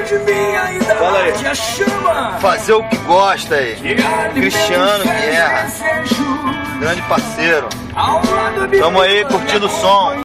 Fala aí. Fazer o que gosta aí. Cristiano Guerra, grande parceiro. Tamo aí curtindo o som.